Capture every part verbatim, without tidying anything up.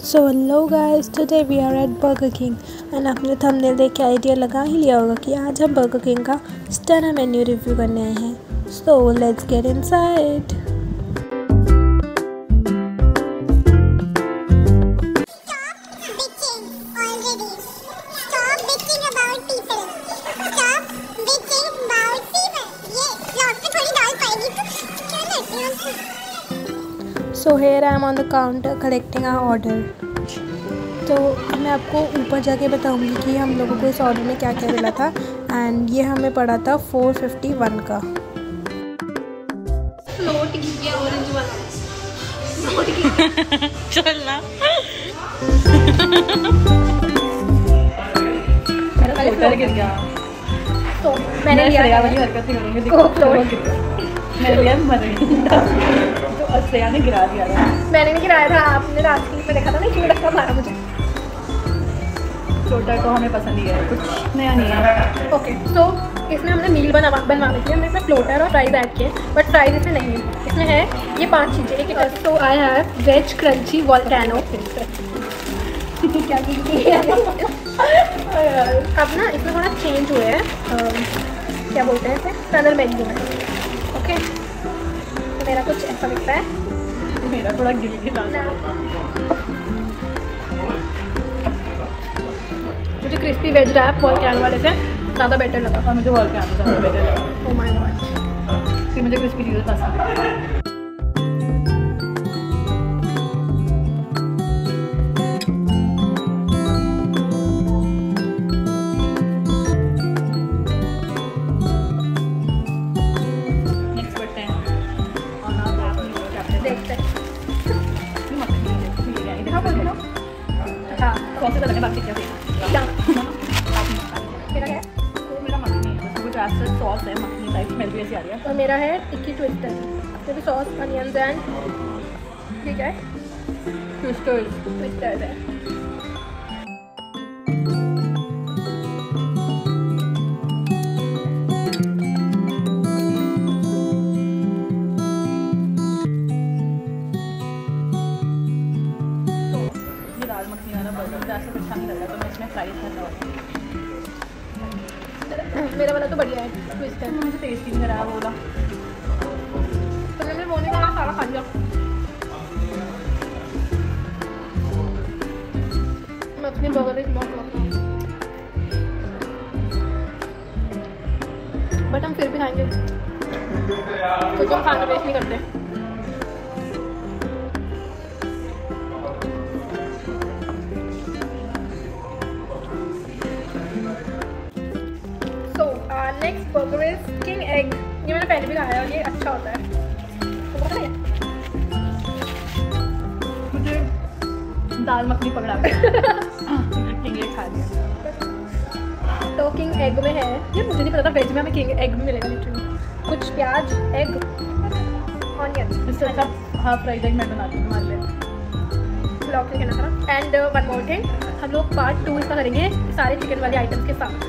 So hello guys, today we are at Burger King and आपने thumbnail देख के idea लगा ही लिया होगा कि आज हम बर्गर किंग का स्टैंडर्ड मेन्यू रिव्यू करने आए हैं। So let's get inside. So here I am on the counter collecting our order. तो मैं आपको ऊपर जाके बताऊंगी कि हम लोगों को इस ऑर्डर में क्या क्या मिला था एंड ये हमें पड़ा था फोर फिफ्टी वन का। चलना गिर गया तो मैंने लिया वाली हरकतें करूंगी। देखो मैंने लिया मर तो अस्या ने गिरा दिया था। मैंने नहीं गिराया था, आपने रात की में देखा था ना क्यों धक्का मारा मुझे। फ्लोटर तो हमें पसंद ही है, कुछ नया नहीं है। ओके सो इसमें हमने मील बना बनवा ली थी, हमने इसमें फ्लोटर और फ्राइज ऐड किए, बट फ्राइज इसमें नहीं है। इसमें है ये पांच चीज़ें। एक एक तो I have veg crunchy volcano. क्या अब ना इसमें थोड़ा चेंज हुए हैं, क्या बोलते हैं इसे, स्टैंडर्ड मेन्यू में। ओके तो मेरा कुछ ऐसा दिखता है, मेरा थोड़ा गिल गिला। मुझे क्रिस्पी वेज रैप वोल्केनो वाले से ज़्यादा बेटर लगा। और मुझे वोल्केनो ज़्यादा बेटर लगा। ओह माय गॉड, फिर मुझे क्रिस्पी चीज़ें पसंद है। हाँ कौन से तरह के बाकी क्या क्या मेरा है, मेरा मखनी है, कुछ ऐसा सॉस है मखनी टाइप, स्मेल भी ऐसी आ रही है। और मेरा है टिक्की ट्विस्टर, इसमें भी सॉस अनियंस एंड ठीक है ट्विस्टर्स ट्विस्टर्स है। ऐसा अच्छा नहीं लग रहा तो मैं इसमें फ्राइज करने वाली हूँ। मेरा वाला तो बढ़िया है ट्विस्टर, मुझे टेस्ट ही नहीं करा बोला तो मैंने वो नहीं खाना, सारा खा लिया। मैं अपने बर्गर एक बहुत लगा, बट हम फिर भी खाएंगे क्योंकि हम खाना वेस्ट नहीं करते। Next burger is king egg. ये मैंने पहले भी खाया है और ये अच्छा होता है, तो पता है मुझे दाल मखनी पकड़ा किंग एग खा लिया। तो किंग एग में है, ये मुझे नहीं पता था वेज में हमें किंग एग भी मिलेगा लिटरली। कुछ प्याज, एग, ऑनियन, इससे अच्छा हाफ फ्राइड एग मैं बनाती हूँ हमारे लिए। ब्लॉग लिखना था। एंड वन मोर थिंग, हम लोग पार्ट टू इसका करेंगे सारे चिकन वाले आइटम्स के साथ।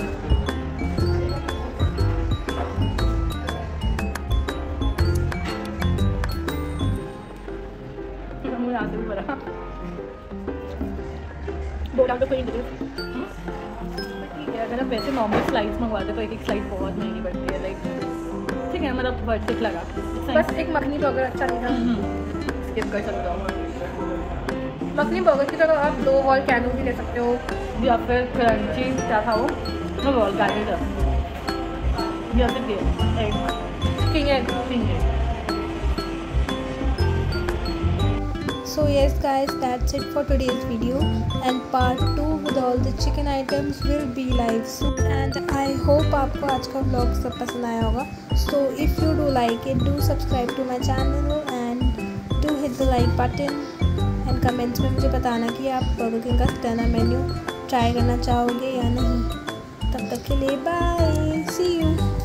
बोला तो कोई नहीं, ठीक है। अगर आप वैसे नॉर्मल स्लाइस मंगवाते तो एक एक स्लाइस बहुत महंगी पड़ती है, लाइक ठीक है, मतलब वर्थ इट लगा। बस एक मखनी बर्गर अच्छा नहीं था, स्किप कर सकते हो। मखनी बर्गर की जगह आप दो वोल्केनो भी ले सकते हो, या फिर क्रंची क्या था वो वो वोल्केनो था, या फिर egg king egg king egg. So yes guys, that's it for today's video, and part two with all the chicken items will be live soon, and I hope आपको आज का vlog सब पसंद आया होगा। So if you do like it, do subscribe to my channel and do hit the like button and comments में मुझे बताना कि आप बर्गर किंग का स्टैंडर्ड मेन्यू ट्राई करना चाहोगे या नहीं। तब तक के लिए बाय, सी यू।